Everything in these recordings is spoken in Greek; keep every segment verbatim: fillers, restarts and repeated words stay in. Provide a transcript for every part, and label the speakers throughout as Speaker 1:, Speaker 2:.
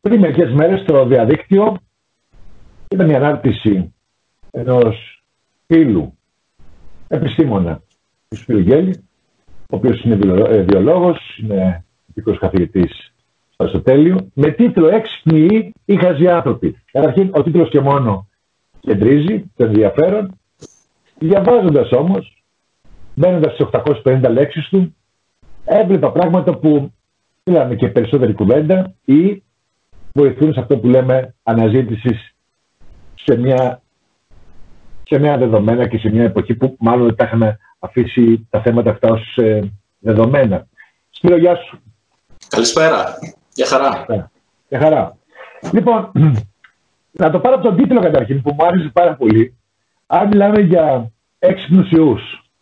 Speaker 1: πριν μερικές μέρες στο διαδίκτυο είδα μια ανάρτηση ενός φίλου επιστήμονα του Σπύρου Γκέλη, ο οποίος είναι βιολόγος, είναι ειδικός καθηγητής στο Αριστοτέλειο, με τίτλο «Έξυπνοι ή χαζοί άνθρωποι». Καταρχήν, ο τίτλος και μόνο κεντρίζει το ενδιαφέρον. Διαβάζοντας όμως, μπαίνοντας στις οκτακόσιες πενήντα λέξεις του, έβλεπα πράγματα που μιλάμε και περισσότερη κουβέντα ή βοηθούν σε αυτό που λέμε αναζήτηση σε μια, σε μια δεδομένα και σε μια εποχή που μάλλον δεν τα είχαμε αφήσει τα θέματα αυτά ως ε, δεδομένα. Σπύρο, γεια σου.
Speaker 2: Καλησπέρα. Γεια χαρά.
Speaker 1: Γεια χαρά. Λοιπόν, να το πάρω από τον τίτλο καταρχήν που μου άρεσε πάρα πολύ. Αν μιλάμε για έξυπνους ιούς.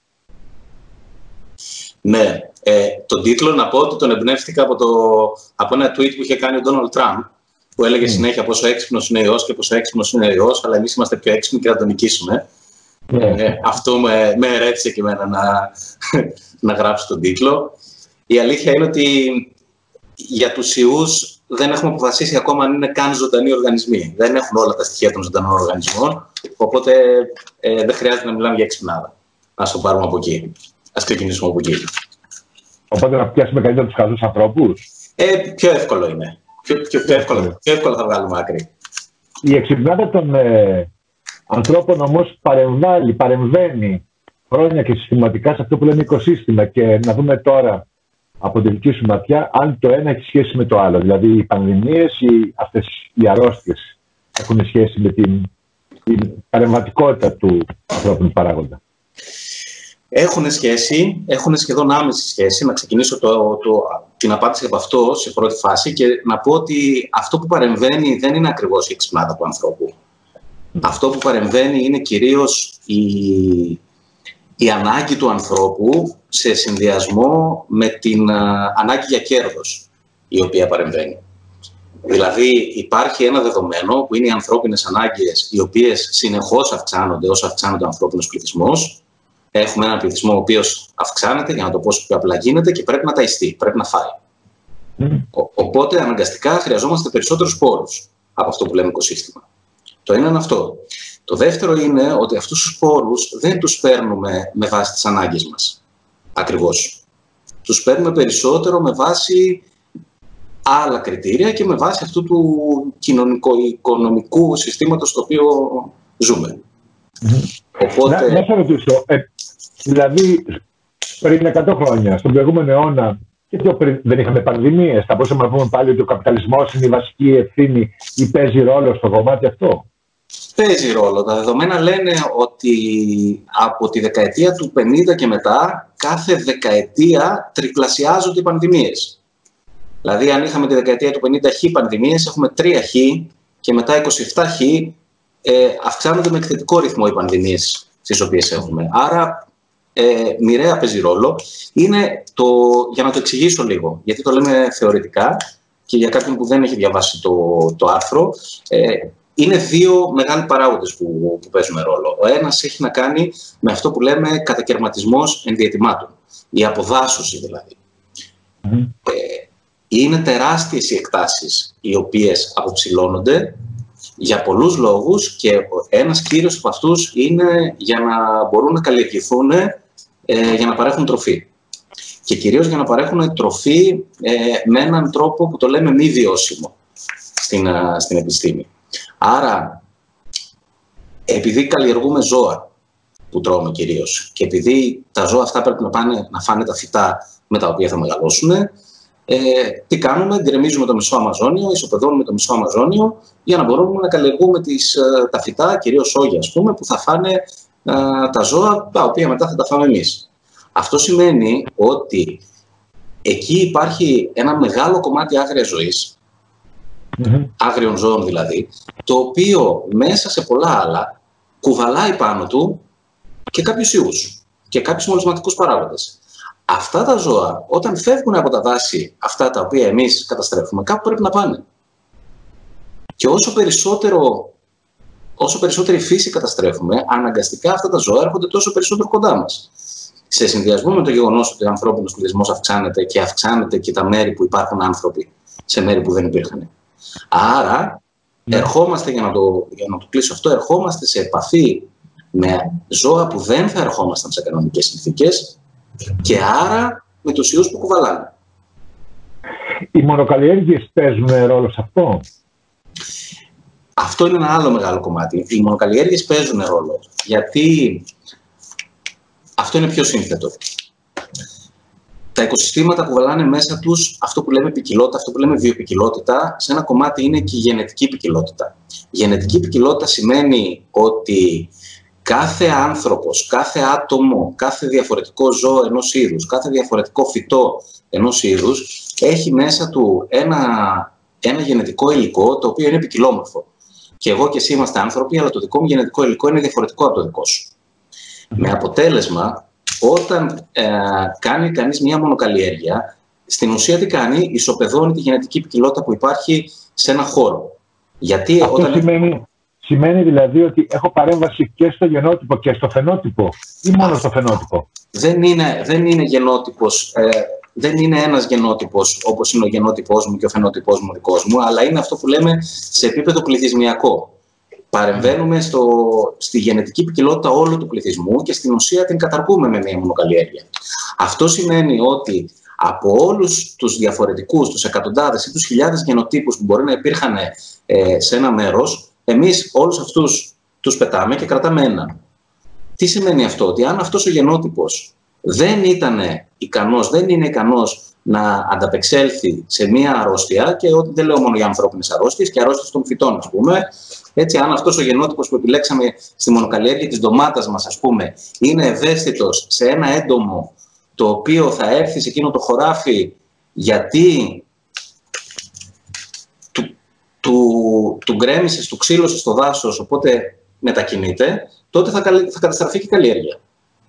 Speaker 2: Ναι. Ε, τον τίτλο να πω ότι τον εμπνεύστηκα από, το, από ένα tweet που είχε κάνει ο Ντόναλντ Τραμπ, που έλεγε mm. συνέχεια πόσο έξυπνος είναι ο ιός και πόσο έξυπνος είναι ο ιός, αλλά εμείς είμαστε πιο έξυπνοι και θα τον νικήσουμε. Mm. Ε, αυτό με, με ερέτησε και εμένα να, να γράψω τον τίτλο. Η αλήθεια είναι ότι για τους ιούς δεν έχουμε αποφασίσει ακόμα αν είναι καν ζωντανοί οργανισμοί. Δεν έχουν όλα τα στοιχεία των ζωντανών οργανισμών, οπότε ε, δεν χρειάζεται να μιλάμε για έξυπνάδα. Ας το πάρουμε από εκεί. Ας ξεκινήσουμε από εκεί.
Speaker 1: Οπότε να πιάσουμε καλύτερα τους χαζούς ανθρώπους.
Speaker 2: Ε, πιο εύκολο είναι. Πιο, πιο, πιο, εύκολο, πιο εύκολο θα βγάλουμε άκρη.
Speaker 1: Η εξυπνάδα των ε, ανθρώπων όμως παρεμβάλλει, παρεμβαίνει χρόνια και συστηματικά σε αυτό που λέμε οικοσύστημα. Και να δούμε τώρα από τη δική σου ματιά αν το ένα έχει σχέση με το άλλο. Δηλαδή οι πανδημίες ή αυτές οι αρρώστιες έχουν σχέση με την, την παρεμβατικότητα του ανθρώπινου παράγοντα.
Speaker 2: Έχουν σχέση, έχουν σχεδόν άμεση σχέση. Να ξεκινήσω το, το, την απάντηση από αυτό σε πρώτη φάση και να πω ότι αυτό που παρεμβαίνει δεν είναι ακριβώς η εξυπνάδα του ανθρώπου. Mm. Αυτό που παρεμβαίνει είναι κυρίως η, η ανάγκη του ανθρώπου σε συνδυασμό με την α, ανάγκη για κέρδος η οποία παρεμβαίνει. Δηλαδή υπάρχει ένα δεδομένο που είναι οι ανθρώπινες ανάγκες οι οποίες συνεχώς αυξάνονται όσο αυξάνονται ο ανθρώπινος πληθυσμός. Έχουμε έναν πληθυσμό ο οποίος αυξάνεται, για να το πω πιο απλά γίνεται, και πρέπει να ταϊστεί, πρέπει να φάει. Mm. Ο, οπότε αναγκαστικά χρειαζόμαστε περισσότερους πόρους από αυτό που λέμε οικοσύστημα. Το ένα είναι αυτό. Το δεύτερο είναι ότι αυτούς τους πόρους δεν τους παίρνουμε με βάση τις ανάγκες μας. Ακριβώς. Τους παίρνουμε περισσότερο με βάση άλλα κριτήρια και με βάση αυτού του κοινωνικο-οικονομικού συστήματος στο οποίο ζούμε.
Speaker 1: Mm.
Speaker 2: Οπότε...
Speaker 1: Να, να σε ρωτήσω, ε, δηλαδή πριν εκατό χρόνια, στον προηγούμενο αιώνα και πιο πριν δεν είχαμε πανδημίες, θα μπορούσαμε να πούμε πάλι ότι ο καπιταλισμός είναι η βασική ευθύνη ή παίζει ρόλο στο κομμάτι αυτό?
Speaker 2: Παίζει ρόλο. Τα δεδομένα λένε ότι από τη δεκαετία του πενήντα και μετά κάθε δεκαετία τριπλασιάζονται οι πανδημίες. Δηλαδή αν είχαμε τη δεκαετία του πενήντα χ πανδημίες, έχουμε τρία χ και μετά είκοσι επτά χ. Ε, αυξάνονται με εκθετικό ρυθμό οι πανδημίες τις οποίες έχουμε. Άρα, ε, μοιραία παίζει ρόλο. Είναι το, για να το εξηγήσω λίγο, γιατί το λέμε θεωρητικά και για κάποιον που δεν έχει διαβάσει το, το άρθρο, ε, είναι δύο μεγάλοι παράγοντες που, που παίζουν ρόλο. Ο ένας έχει να κάνει με αυτό που λέμε κατακαιρματισμός ενδιαιτημάτων, η αποδάσωση δηλαδή. Mm. Ε, είναι τεράστιες οι εκτάσεις οι οποίες αποψηλώνονται για πολλούς λόγους και ένας κύριος από αυτούς είναι για να μπορούν να καλλιεργηθούν, ε, για να παρέχουν τροφή. Και κυρίως για να παρέχουν τροφή ε, με έναν τρόπο που το λέμε μη βιώσιμο στην, α, στην επιστήμη. Άρα, επειδή καλλιεργούμε ζώα που τρώμε κυρίως και επειδή τα ζώα αυτά πρέπει να, πάνε, να φάνε τα φυτά με τα οποία θα μεγαλώσουν, Ε, τι κάνουμε, γκρεμίζουμε το μισό Αμαζόνιο, ισοπεδώνουμε το μισό Αμαζόνιο για να μπορούμε να καλλιεργούμε τις, ε, τα φυτά, κυρίως σόγια, ας πούμε, που θα φάνε ε, τα ζώα, τα οποία μετά θα τα φάμε εμείς. Αυτό σημαίνει ότι εκεί υπάρχει ένα μεγάλο κομμάτι άγριας ζωής, mm-hmm. άγριων ζώων δηλαδή, το οποίο μέσα σε πολλά άλλα κουβαλάει πάνω του και κάποιους ιούς και κάποιους μολυσματικούς παράγοντες. Αυτά τα ζώα, όταν φεύγουν από τα δάση, αυτά τα οποία εμείς καταστρέφουμε, κάπου πρέπει να πάνε. Και όσο περισσότερο, όσο περισσότερη φύση καταστρέφουμε, αναγκαστικά αυτά τα ζώα έρχονται τόσο περισσότερο κοντά μας. Σε συνδυασμό με το γεγονός ότι ο ανθρώπινος πληθυσμός αυξάνεται και αυξάνεται και τα μέρη που υπάρχουν άνθρωποι σε μέρη που δεν υπήρχαν. Άρα,
Speaker 1: ναι.
Speaker 2: ερχόμαστε, για να, το, για να το κλείσω αυτό, ερχόμαστε σε επαφή με ζώα που δεν θα ερχόμασταν σε κανονικές συνθήκες και άρα με τους ιούς που κουβαλάνε.
Speaker 1: Οι μονοκαλλιέργειες παίζουν ρόλο σε αυτό?
Speaker 2: Αυτό είναι ένα άλλο μεγάλο κομμάτι. Οι μονοκαλλιέργειες παίζουν ρόλο, γιατί αυτό είναι πιο σύνθετο. Τα οικοσυστήματα κουβαλάνε μέσα τους αυτό που λέμε ποικιλότητα, αυτό που λέμε βιοποικιλότητα. Σε ένα κομμάτι είναι και η γενετική ποικιλότητα. Η γενετική ποικιλότητα σημαίνει ότι κάθε άνθρωπος, κάθε άτομο, κάθε διαφορετικό ζώο ενός είδους, κάθε διαφορετικό φυτό ενός είδους έχει μέσα του ένα, ένα γενετικό υλικό το οποίο είναι ποικιλόμορφο. Και εγώ και εσύ είμαστε άνθρωποι, αλλά το δικό μου γενετικό υλικό είναι διαφορετικό από το δικό σου. Με αποτέλεσμα, όταν ε, κάνει κανείς μια μονοκαλλιέργεια, στην ουσία τι κάνει, ισοπεδώνει τη γενετική ποικιλότητα που υπάρχει σε ένα χώρο. Γιατί
Speaker 1: αυτό
Speaker 2: όταν...
Speaker 1: σημαίνει, σημαίνει δηλαδή ότι έχω παρέμβαση και στο γενότυπο και στο φαινότυπο ή μόνο στο φαινότυπο?
Speaker 2: Δεν είναι, δεν είναι γενότυπος, ε, δεν είναι ένας γενότυπος όπως είναι ο γενότυπός μου και ο φαινότυπός μου δικός μου, αλλά είναι αυτό που λέμε σε επίπεδο πληθυσμιακό. Παρεμβαίνουμε στο, στη γενετική ποικιλότητα όλου του πληθυσμού και στην ουσία την καταρκούμε με μια μονοκαλλιέργεια. Αυτό σημαίνει ότι από όλους τους διαφορετικούς, τους εκατοντάδες ή τους χιλιάδες γενοτύπους που μπορεί να υπήρχαν ε, σε ένα μέρος, εμείς όλους αυτούς τους πετάμε και κρατάμε έναν. Τι σημαίνει αυτό? Ότι αν αυτός ο γενότυπος δεν ήταν ικανός, δεν είναι ικανός να ανταπεξέλθει σε μία αρρώστια, και ότι δεν λέω μόνο για ανθρώπινες αρρώστιες, και αρρώστιες των φυτών, ας πούμε. Έτσι, αν αυτός ο γενότυπος που επιλέξαμε στη μονοκαλλιέργεια της ντομάτας μας, ας πούμε, είναι ευαίσθητος σε ένα έντομο το οποίο θα έρθει σε εκείνο το χωράφι γιατί του, του, του γκρέμισε, του ξύλωσε στο δάσος, οπότε μετακινείται, τότε θα, θα καταστραφεί και η καλλιέργεια.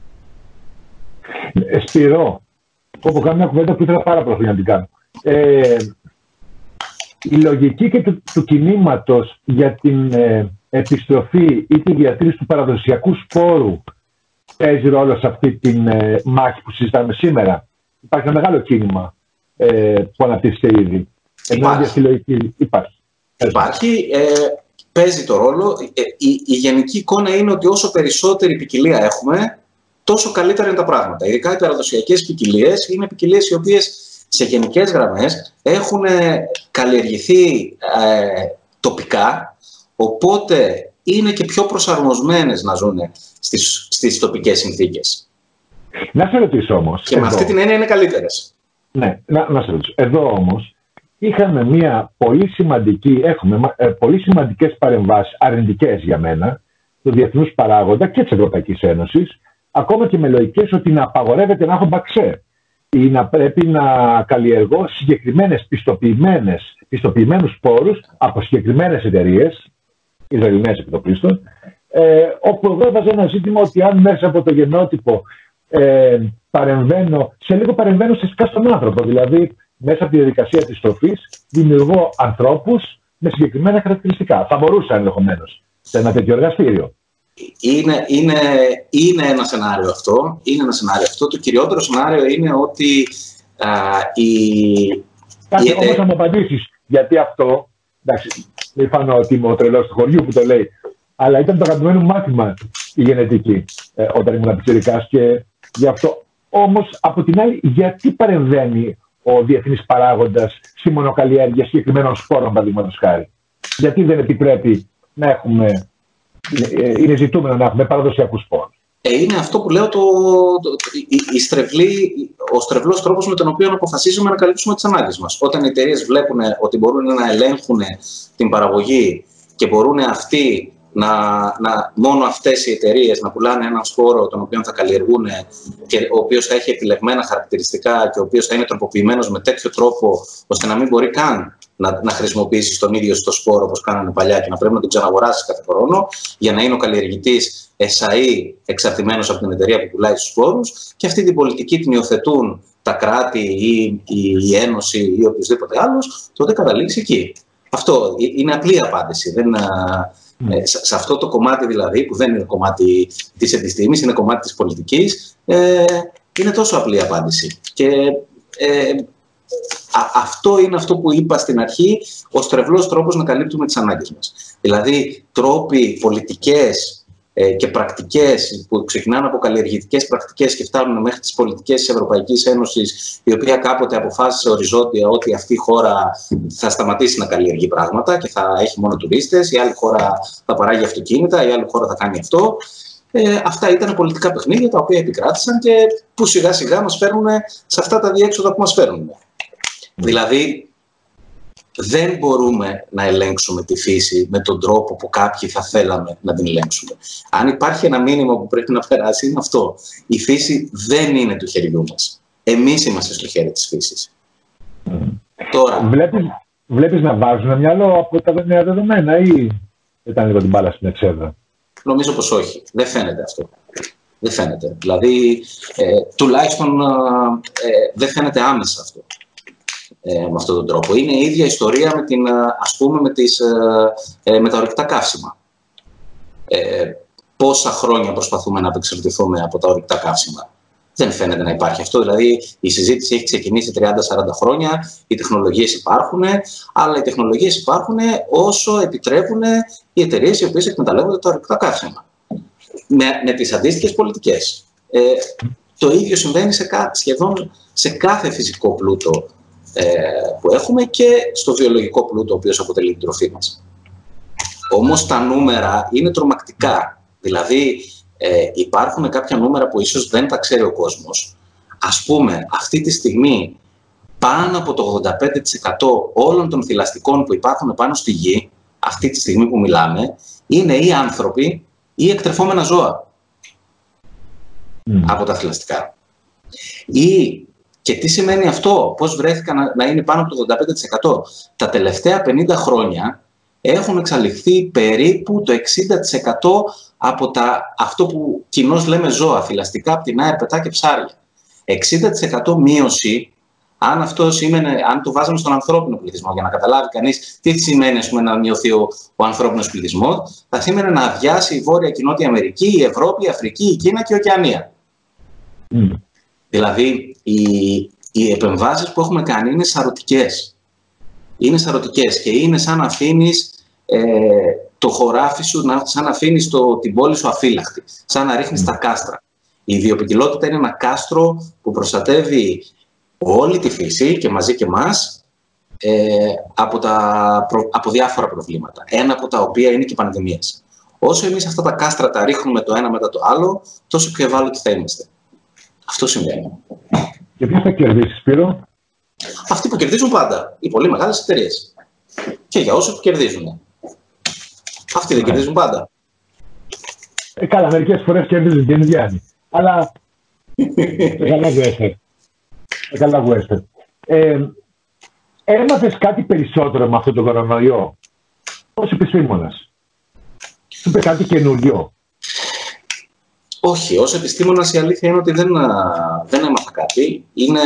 Speaker 1: Σπυρό, όπου κάνω μια κουβέντα που ήθελα πάρα πολύ να την κάνω. Ε, η λογική και του, του κινήματος για την ε, επιστροφή ή τη διατήρηση του παραδοσιακού σπόρου παίζει ρόλο σε αυτή την ε, μάχη που συζητάμε σήμερα? Υπάρχει ένα μεγάλο κίνημα ε, που αναπτύσσεται ήδη.
Speaker 2: Υπάρχει.
Speaker 1: Λογική, υπάρχει.
Speaker 2: Υπάρχει. Ε, παίζει το ρόλο. Ε, η, η γενική εικόνα είναι ότι όσο περισσότερη ποικιλία έχουμε, τόσο καλύτερα είναι τα πράγματα. Ειδικά οι παραδοσιακές ποικιλίες είναι ποικιλίες οι οποίες σε γενικές γραμμές έχουν καλλιεργηθεί ε, τοπικά, οπότε είναι και πιο προσαρμοσμένες να ζουν στις, στις τοπικές συνθήκες.
Speaker 1: Να σε ρωτήσω όμως.
Speaker 2: Και εδώ, με αυτή την έννοια είναι καλύτερες.
Speaker 1: Ναι, να, να σε ρωτήσω. Εδώ όμως είχαμε μια πολύ σημαντική, έχουμε ε, πολύ σημαντικές παρεμβάσεις, αρνητικές για μένα, του διεθνούς παράγοντα και της Ευρωπαϊκής Ένωσης, ακόμα και με λογικές ότι να απαγορεύεται να έχω μπαξέ ή να πρέπει να καλλιεργώ συγκεκριμένες πιστοποιημένες, πιστοποιημένους σπόρους από συγκεκριμένες εταιρείες, Ισραηλινές επιτοπλίστων, ε, όπου εγώ έβαζα ένα ζήτημα ότι αν μέσα από το γενότυπο ε, παρεμβαίνω, σε λίγο παρεμβαίνω ουσιαστικά στον άνθρωπο, δηλαδή μέσα από τη διαδικασία της τροφής δημιουργώ ανθρώπους με συγκεκριμένα χαρακτηριστικά. Θα μπορούσα ενδεχομένως σε ένα τέτοιο εργαστήριο.
Speaker 2: Είναι, είναι, είναι ένα σενάριο αυτό. Είναι ένα σενάριο αυτό. Το κυριότερο σενάριο είναι ότι α, η...
Speaker 1: Κάτι
Speaker 2: η...
Speaker 1: όμως θα μου απαντήσεις. Γιατί αυτό, εντάξει, δεν φάνω ότι είμαι ο τρελός του χωριού που το λέει, αλλά ήταν το αγαπημένο μου μάθημα η γενετική ε, όταν ήμουν πιτσιρικάς, και γι' αυτό. Όμως, από την άλλη, γιατί παρεμβαίνει ο διεθνής παράγοντας στη μονοκαλλιέργεια συγκεκριμένων σπόρων, παραδείγματος χάρη? Γιατί δεν επιτρέπει να έχουμε... Είναι ζητούμενο να έχουμε παραδοσιακούς σπόρους.
Speaker 2: Ε, είναι αυτό που λέω, το, το, η, η στρεβλή, ο στρεβλός τρόπος με τον οποίο αποφασίζουμε να καλύψουμε τις ανάγκες μας. Όταν οι εταιρείες βλέπουν ότι μπορούν να ελέγχουν την παραγωγή και μπορούν αυτοί να, να, μόνο αυτές οι εταιρείες να πουλάνε έναν σπόρο τον οποίο θα καλλιεργούν και ο οποίος θα έχει επιλεγμένα χαρακτηριστικά και ο οποίος θα είναι τροποποιημένος με τέτοιο τρόπο ώστε να μην μπορεί καν να, να χρησιμοποιήσεις τον ίδιο στο σπόρο όπως κάνανε παλιά και να πρέπει να τον ξαναγοράσεις κάθε χρόνο για να είναι ο καλλιεργητής εσαΐ εξαρτημένος από την εταιρεία που πουλάει τους σπόρους, και αυτή την πολιτική την υιοθετούν τα κράτη ή η, η Ένωση ή οποιοδήποτε άλλος, τότε καταλήξει εκεί. Αυτό είναι απλή απάντηση. Δεν, mm. ε, σε, σε αυτό το κομμάτι δηλαδή, που δεν είναι κομμάτι της επιστήμης, είναι κομμάτι της πολιτικής, ε, είναι τόσο απλή απάντηση. Και ε, Α, αυτό είναι αυτό που είπα στην αρχή, ο στρεβλός τρόπος να καλύπτουμε τις ανάγκες μας. Δηλαδή, τρόποι, πολιτικές ε, και πρακτικές που ξεκινάνε από καλλιεργητικές πρακτικές και φτάνουν μέχρι τις πολιτικές της Ευρωπαϊκής Ένωσης, η οποία κάποτε αποφάσισε οριζόντια ότι αυτή η χώρα θα σταματήσει να καλλιεργεί πράγματα και θα έχει μόνο τουρίστες, η άλλη χώρα θα παράγει αυτοκίνητα, η άλλη χώρα θα κάνει αυτό. Ε, αυτά ήταν πολιτικά παιχνίδια τα οποία επικράτησαν και που σιγά σιγά μας φέρνουν σε αυτά τα διέξοδα που μας φέρνουν. Δηλαδή, δεν μπορούμε να ελέγξουμε τη φύση με τον τρόπο που κάποιοι θα θέλαμε να την ελέγξουμε. Αν υπάρχει ένα μήνυμα που πρέπει να περάσει, είναι αυτό. Η φύση δεν είναι του χεριού μας. Εμείς είμαστε στο χέρι της φύσης. Mm. Τώρα...
Speaker 1: Βλέπεις, βλέπεις να βάζουν μυαλό από τα νέα δεδομένα ή ήταν λίγο την μπάλα στην εξέδρα?
Speaker 2: Νομίζω πως όχι. Δεν φαίνεται αυτό. Δεν φαίνεται. Δηλαδή, ε, τουλάχιστον ε, δεν φαίνεται άμεσα αυτό. Ε, με αυτόν τον τρόπο. Είναι η ίδια ιστορία με, την, ας πούμε, με, τις, ε, με τα ορυκτά καύσιμα. Ε, πόσα χρόνια προσπαθούμε να απεξαρτηθούμε από τα ορυκτά καύσιμα. Δεν φαίνεται να υπάρχει αυτό. Δηλαδή, η συζήτηση έχει ξεκινήσει τριάντα με σαράντα χρόνια, οι τεχνολογίες υπάρχουν, αλλά οι τεχνολογίες υπάρχουν όσο επιτρέπουν οι εταιρείες οι οποίες εκμεταλλεύονται τα ορυκτά καύσιμα. Με, με τις αντίστοιχες πολιτικές. Ε, το ίδιο συμβαίνει σε κα, σχεδόν σε κάθε φυσικό πλούτο που έχουμε και στο βιολογικό πλούτο, ο οποίος αποτελεί την τροφή μας. Όμως τα νούμερα είναι τρομακτικά. Δηλαδή ε, υπάρχουν κάποια νούμερα που ίσως δεν τα ξέρει ο κόσμος. Ας πούμε, αυτή τη στιγμή πάνω από το ογδόντα πέντε τοις εκατό όλων των θηλαστικών που υπάρχουν πάνω στη γη, αυτή τη στιγμή που μιλάμε, είναι ή άνθρωποι ή εκτρεφόμενα ζώα mm. από τα θηλαστικά. Ή Και τι σημαίνει αυτό, πώς βρέθηκαν να, να είναι πάνω από το ογδόντα πέντε τοις εκατό. Τα τελευταία πενήντα χρόνια έχουν εξαλειφθεί περίπου το εξήντα τοις εκατό από τα, αυτό που κοινώς λέμε ζώα, θηλαστικά, πτηνά, ερπετά και ψάρια. εξήντα τοις εκατό μείωση, αν αυτό σήμαινε, αν το βάζαμε στον ανθρώπινο πληθυσμό, για να καταλάβει κανείς τι σημαίνει, ας πούμε, να μειωθεί ο, ο ανθρώπινος πληθυσμός, θα σήμαινε να αδειάσει η Βόρεια και η Νότια Αμερική, η Ευρώπη, η Αφρική, η Κίνα και η Οκεανία. Mm. Δηλαδή, οι, οι επεμβάσεις που έχουμε κάνει είναι σαρωτικές. Είναι σαρωτικές και είναι σαν να αφήνεις ε, το χωράφι σου, να, σαν να αφήνεις το, την πόλη σου αφύλακτη, σαν να ρίχνεις mm. τα κάστρα. Η βιοποικιλότητα είναι ένα κάστρο που προστατεύει όλη τη φύση και μαζί και εμάς ε, από, τα, προ, από διάφορα προβλήματα. Ένα από τα οποία είναι και οι πανδημίες. Όσο εμείς αυτά τα κάστρα τα ρίχνουμε το ένα μετά το άλλο, τόσο πιο ευάλωτοι θα είμαστε. Αυτό συμβαίνει.
Speaker 1: Και ποιος θα κερδίσει, Σπύρο?
Speaker 2: Αυτοί που κερδίζουν πάντα. Οι πολύ μεγάλες εταιρείες. Και για όσους που κερδίζουν. Αυτοί δεν κερδίζουν πάντα.
Speaker 1: Ε, καλά, μερικές φορές κερδίζουν και είναι διάνοια. Αλλά... καλά Wester. Καλά Wester. Ε, έμαθες κάτι περισσότερο με αυτό το κορονοϊό ως επιστήμονας? Σου είπε κάτι καινούριο?
Speaker 2: Όχι, ως επιστήμονας η αλήθεια είναι ότι δεν, δεν έμαθα κάτι. Είναι,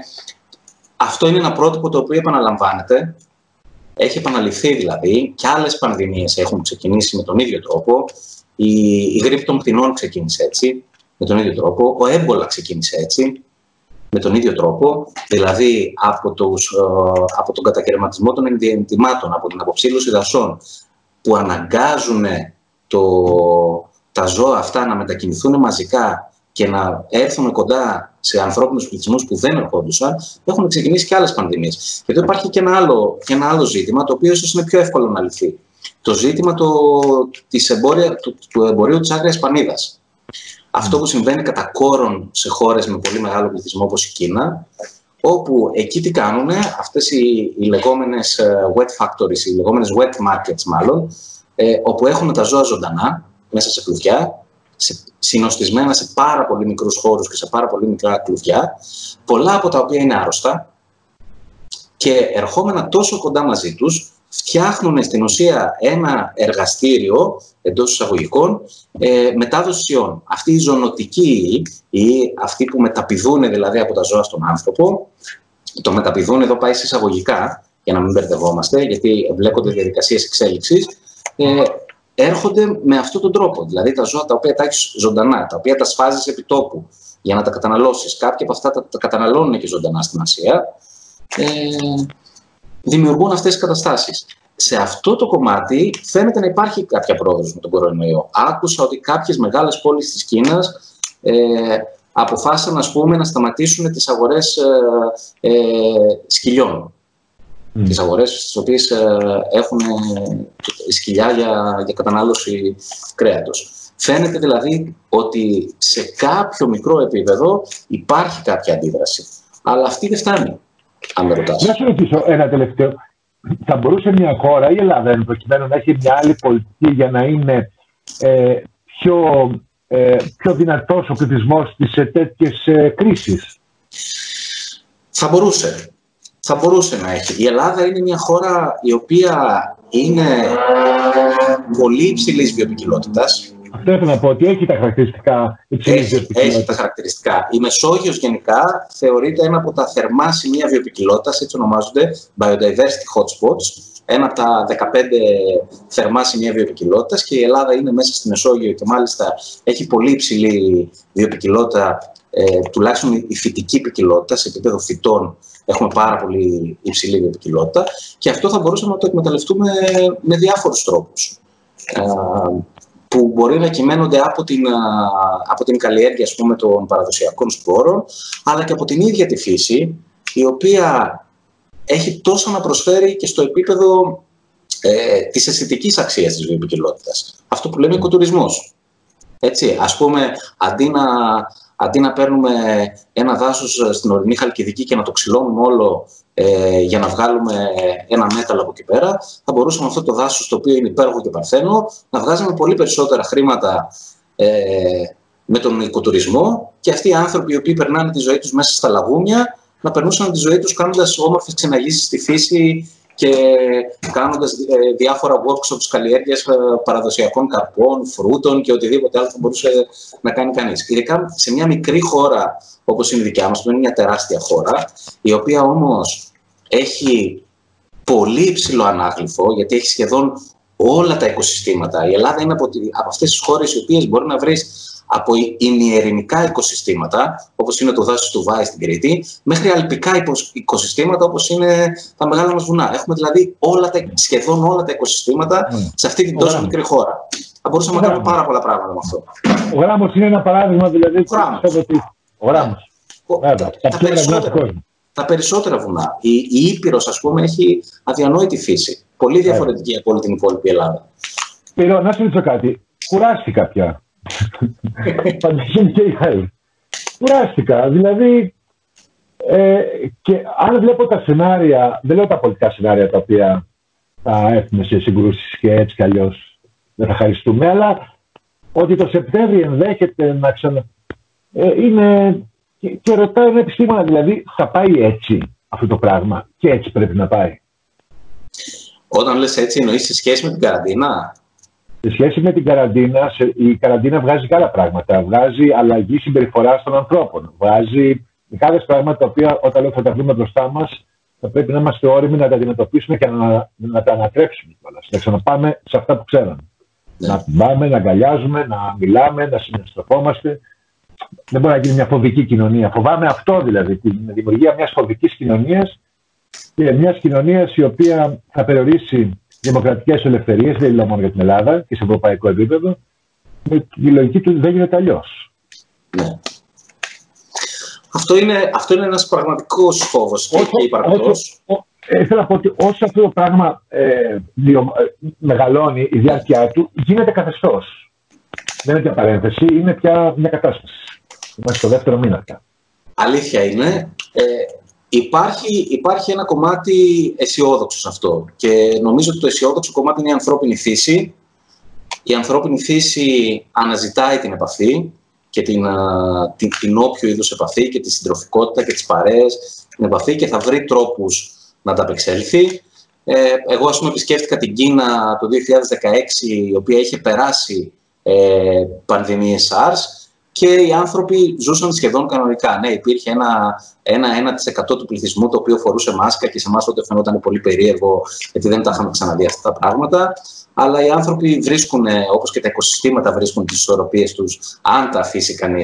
Speaker 2: αυτό είναι ένα πρότυπο το οποίο επαναλαμβάνεται. Έχει επαναληφθεί δηλαδή και άλλες πανδημίες έχουν ξεκινήσει με τον ίδιο τρόπο. Η, η γρίπη των πτηνών ξεκίνησε έτσι, με τον ίδιο τρόπο. Ο έμπολα ξεκίνησε έτσι, με τον ίδιο τρόπο. Δηλαδή από, τους, από τον κατακαιρματισμό των ενδιαιτημάτων, από την αποψήλωση δασών που αναγκάζουν το... τα ζώα αυτά να μετακινηθούν μαζικά και να έρθουν κοντά σε ανθρώπινους πληθυσμούς που δεν ερχόντουσαν, έχουν ξεκινήσει και άλλες πανδημίες. Και εδώ υπάρχει και ένα άλλο, και ένα άλλο ζήτημα, το οποίο ίσως είναι πιο εύκολο να λυθεί. Το ζήτημα το, της εμπόρια, του, του εμπορίου της άγριας πανίδας. Αυτό που συμβαίνει κατά κόρον σε χώρες με πολύ μεγάλο πληθυσμό όπως η Κίνα, όπου εκεί τι κάνουν, αυτές οι, οι λεγόμενες wet factories, οι λεγόμενες wet markets μάλλον, ε, όπου έχουν τα ζώα ζωντανά, μέσα σε κλουβιά, σε, συνοστισμένα σε πάρα πολύ μικρούς χώρους και σε πάρα πολύ μικρά κλουβιά, πολλά από τα οποία είναι άρρωστα και ερχόμενα τόσο κοντά μαζί τους, φτιάχνουν στην ουσία ένα εργαστήριο εντός εισαγωγικών ε, μετάδοσης ιών. Αυτή η ζωνοτική ή αυτοί που μεταπηδούν δηλαδή από τα ζώα στον άνθρωπο, το μεταπηδούν εδώ πάει σε εισαγωγικά, για να μην μπερδευόμαστε, γιατί εμπλέκονται διαδικασίες εξέλιξης, ε, έρχονται με αυτόν τον τρόπο. Δηλαδή τα ζώα τα οποία τα έχεις ζωντανά, τα οποία τα σφάζεις επί τόπου για να τα καταναλώσεις. Κάποια από αυτά τα, τα καταναλώνουν και ζωντανά στην Ασία. ε, δημιουργούν αυτές τις καταστάσεις. Σε αυτό το κομμάτι φαίνεται να υπάρχει κάποια πρόοδος με τον κορονοϊό. Άκουσα ότι κάποιες μεγάλες πόλεις της Κίνας ε, αποφάσισαν, ας πούμε, να σταματήσουν τις αγορές ε, ε, σκυλιών. Mm. Τις αγορές στις οποίες ε, έχουν σκυλιά για, για κατανάλωση κρέατος. Φαίνεται δηλαδή ότι σε κάποιο μικρό επίπεδο υπάρχει κάποια αντίδραση. Αλλά αυτή δεν φτάνει, αν με ρωτάς.
Speaker 1: Να σου ρωτήσω ένα τελευταίο. Θα μπορούσε μια χώρα, η Ελλάδα, προκειμένου να έχει μια άλλη πολιτική για να είναι ε, πιο, ε, πιο δυνατός ο πληθυσμός σε τέτοιες ε, κρίσεις?
Speaker 2: Θα μπορούσε. Θα μπορούσε να έχει. Η Ελλάδα είναι μια χώρα η οποία είναι πολύ υψηλής βιοποικιλότητας.
Speaker 1: Αυτό έχω να πω, ότι έχει τα χαρακτηριστικά υψηλής βιοποικιλότητας.
Speaker 2: Έχει τα χαρακτηριστικά. Η Μεσόγειος γενικά θεωρείται ένα από τα θερμά σημεία βιοποικιλότητας, έτσι ονομάζονται, biodiversity hotspots, ένα από τα δεκαπέντε θερμά σημεία βιοποικιλότητας, και η Ελλάδα είναι μέσα στη Μεσόγειο και μάλιστα έχει πολύ υψηλή βιοποικιλότητα, ε, τουλάχιστον η φυτική ποικιλότητα, σε επίπεδο φυτών έχουμε πάρα πολύ υψηλή βιοποικιλότητα, και αυτό θα μπορούσαμε να το εκμεταλλευτούμε με διάφορους τρόπους. Ε, που μπορεί να κυμαίνονται από την, από την καλλιέργεια, ας πούμε, των παραδοσιακών σπόρων, αλλά και από την ίδια τη φύση, η οποία έχει τόσο να προσφέρει και στο επίπεδο ε, της αισθητικής αξίας της βιοποικιλότητας. Αυτό που λέμε οικοτουρισμός. Έτσι, ας πούμε, αντί να, αντί να παίρνουμε ένα δάσος στην ορεινή Χαλκιδική και να το ξυλώνουμε όλο ε, για να βγάλουμε ένα μέταλλο από εκεί πέρα, θα μπορούσαμε αυτό το δάσος, το οποίο είναι υπέροχο και παρθένο, να βγάζουμε πολύ περισσότερα χρήματα ε, με τον οικοτουρισμό, και αυτοί οι άνθρωποι οι οποίοι περνάνε τη ζωή τους μέσα στα λαγούμια να περνούσαν τη ζωή τους κάνοντας όμορφες ξεναγήσεις στη φύση και κάνοντας ε, διάφορα workshops καλλιέργειας ε, παραδοσιακών καρπών, φρούτων και οτιδήποτε άλλο θα μπορούσε να κάνει κανείς. Ειδικά σε μια μικρή χώρα όπως είναι η δικιά μας, που είναι μια τεράστια χώρα, η οποία όμως έχει πολύ υψηλό ανάγλυφο, γιατί έχει σχεδόν όλα τα οικοσυστήματα. Η Ελλάδα είναι από, τη, από αυτές τις χώρες οι οποίες μπορεί να βρεις από ημιερηνικά οικοσυστήματα, όπως είναι το δάσος του Βάη στην Κρήτη, μέχρι αλπικά οικοσυστήματα, όπως είναι τα μεγάλα μας βουνά. Έχουμε δηλαδή όλα τα, σχεδόν όλα τα οικοσυστήματα mm. σε αυτή την τόσο μικρή χώρα. Θα μπορούσαμε να κάνουμε πάρα πολλά πράγματα με αυτό.
Speaker 1: Ο Γράμμος είναι ένα παράδειγμα, δηλαδή. Ο Γράμμος.
Speaker 2: Τα, τα, περισσότερα, τα περισσότερα βουνά. Η, η Ήπειρος, ας πούμε, έχει αδιανόητη φύση. Πολύ διαφορετική από όλη την υπόλοιπη Ελλάδα.
Speaker 1: Πύρο, να σου ρωτήσω κάτι. Κουράστηκα πια. Φανταστούν και οι άλλοι. Κουράστηκα. Δηλαδή, ε, και αν βλέπω τα σενάρια, δεν λέω τα πολιτικά σενάρια τα οποία θα έχουμε σε συγκρούσεις και έτσι κι αλλιώς δεν θα χαριστούμε, αλλά ότι το Σεπτέμβριο ενδέχεται να ξανα... Ε, είναι... Και, και ρωτάω ένα επιστήμονα, δηλαδή, θα πάει έτσι αυτό το πράγμα και έτσι πρέπει να πάει?
Speaker 2: Όταν λες έτσι, εννοείς σε σχέση με την καραντίνα?
Speaker 1: Σε σχέση με την καραντίνα, η καραντίνα βγάζει και άλλα πράγματα. Βγάζει αλλαγή συμπεριφοράς των ανθρώπων. Βγάζει μεγάλες πράγματα τα οποία, όταν λέω θα τα βρούμε μπροστά μας, θα πρέπει να είμαστε όριμοι να τα αντιμετωπίσουμε και να, να τα ανατρέψουμε. Να ξαναπάμε σε αυτά που ξέραμε. Ναι. Να πάμε, να αγκαλιάζουμε, να μιλάμε, να συναισθανόμαστε. Δεν μπορεί να γίνει μια φοβική κοινωνία. Φοβάμαι αυτό, δηλαδή, τη δημιουργία μιας φοβικής κοινωνίας και μιας κοινωνίας η οποία θα περιορίσει δημοκρατικές ελευθερίες, δεν λέω μόνο για την Ελλάδα και σε ευρωπαϊκό επίπεδο, με τη λογική του δεν γίνεται αλλιώς.
Speaker 2: Ναι. Αυτό είναι, αυτό είναι ένας πραγματικός φόβος και, και υπαρκτός.
Speaker 1: Ε, θέλω να πω ότι όσο αυτό το πράγμα ε, διο, ε, μεγαλώνει η διάρκεια του, γίνεται καθεστώς. Δεν είναι πια παρένθεση, είναι πια μια κατάσταση. Είμαστε στο δεύτερο μήνα πια. Αλήθεια είναι.
Speaker 2: Ε, Υπάρχει, υπάρχει ένα κομμάτι αισιόδοξο σε αυτό, και νομίζω ότι το αισιόδοξο κομμάτι είναι η ανθρώπινη φύση. Η ανθρώπινη φύση αναζητάει την επαφή και την, την, την όποιο είδους επαφή και τη συντροφικότητα και τις παρέες, την επαφή, και θα βρει τρόπους να τα απεξέλθει. Ε, εγώ, ας πούμε, επισκέφτηκα την Κίνα το δύο χιλιάδες δεκαέξι, η οποία είχε περάσει ε, πανδημίες SARS, και οι άνθρωποι ζούσαν σχεδόν κανονικά. Ναι, υπήρχε ένα, ένα, ένα τοις εκατό του πληθυσμού το οποίο φορούσε μάσκα, και σε εμάς τότε φαινόταν πολύ περίεργο, γιατί δεν τα είχαμε ξαναδεί αυτά τα πράγματα. Αλλά οι άνθρωποι βρίσκουν, όπως και τα οικοσυστήματα βρίσκουν τις ισορροπίες τους, αν τα αφήσει κανείς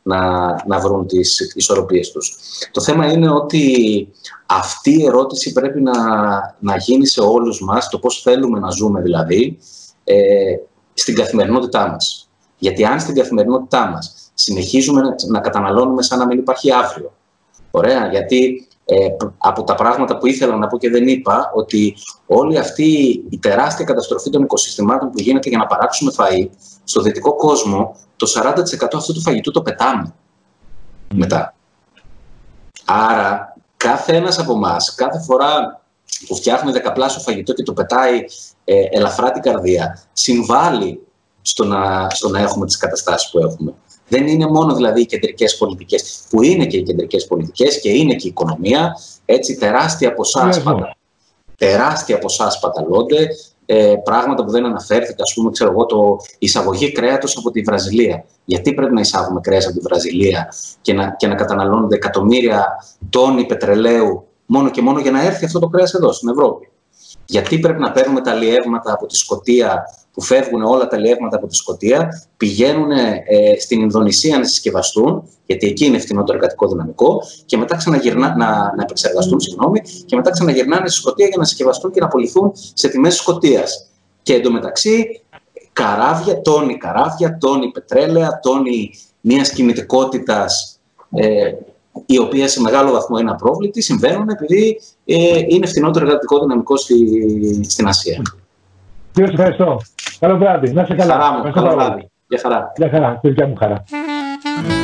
Speaker 2: να, να βρουν τις ισορροπίες τους. Το θέμα είναι ότι αυτή η ερώτηση πρέπει να, να γίνει σε όλους μας, το πώς θέλουμε να ζούμε δηλαδή, ε, στην καθημερινότητά μας. Γιατί αν στην καθημερινότητά μας συνεχίζουμε να, να καταναλώνουμε σαν να μην υπάρχει αύριο, ωραία, γιατί ε, από τα πράγματα που ήθελα να πω και δεν είπα, ότι όλη αυτή η τεράστια καταστροφή των οικοσυστημάτων που γίνεται για να παράξουμε φαΐ, στο δυτικό κόσμο, το σαράντα τοις εκατό αυτού του φαγητού το πετάμε μετά. Άρα, κάθε ένας από εμάς, κάθε φορά που φτιάχνει δεκαπλάσιο φαγητό και το πετάει ε, ελαφρά την καρδία, συμβάλλει στο να, στο να έχουμε τις καταστάσεις που έχουμε. Δεν είναι μόνο δηλαδή οι κεντρικές πολιτικές, που είναι και οι κεντρικές πολιτικές και είναι και η οικονομία, έτσι τεράστια ποσά σπατα, τεράστια ποσά σπαταλώνται, ε, πράγματα που δεν αναφέρθηκα, ας πούμε, ξέρω εγώ, το εισαγωγή κρέατος από τη Βραζιλία. Γιατί πρέπει να εισάγουμε κρέας από τη Βραζιλία και να, και να καταναλώνονται εκατομμύρια τόνοι πετρελαίου μόνο και μόνο για να έρθει αυτό το κρέας εδώ, στην Ευρώπη? Γιατί πρέπει να παίρνουμε τα αλλιεύματα από τη Σκωτία, που φεύγουν όλα τα αλλιεύματα από τη Σκωτία, πηγαίνουν ε, στην Ινδονησία να συσκευαστούν, γιατί εκεί είναι φθηνό το εργατικό δυναμικό, και μετά ξαναγυρνά, να, να επεξεργαστούν, συγγνώμη, και μετά ξαναγυρνάνε στη Σκωτία για να συσκευαστούν και να πωληθούν σε τιμές Σκωτίας. Και εντωμεταξύ, καράβια, τόνοι καράβια, τόνοι πετρέλαια, τόνοι μιας κινητικότητας, ε, η οποία σε μεγάλο βαθμό είναι απρόβλητη, συμβαίνουν επειδή ε, είναι φθηνότερο εργατικό δυναμικό στη, στην Ασία.
Speaker 1: Κύριε, σας ευχαριστώ. Καλό βράδυ. Να είσαι καλά.
Speaker 2: Χαρά μου. Καλό βράδυ. Γεια χαρά.
Speaker 1: Γεια χαρά. Κύριε μου χαρά.